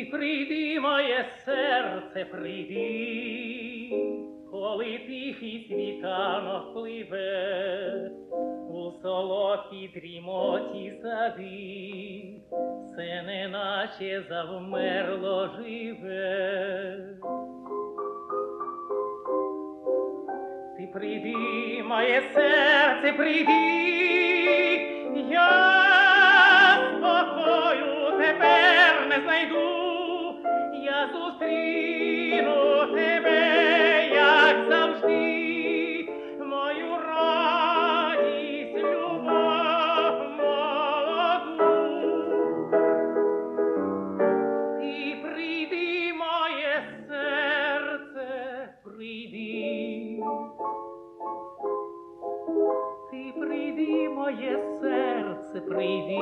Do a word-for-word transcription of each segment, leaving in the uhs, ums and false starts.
прийди, моє серце, прийди, коли тихий світанок пливе у солодкій дрімоті сади, все неначе завмерло живе. Ти прийди, моє серце, прийди, я спокою тепер не знайду, я зустріну тебе, як завжди, мою радість, любов молоду. Ти прийди, моє серце, прийди. Ти прийди, моє серце, прийди,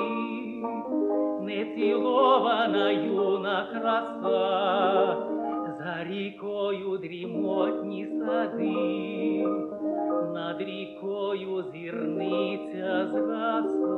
нецілована юна краса, за рікою дрімотні сади, над рікою зірниця згасла.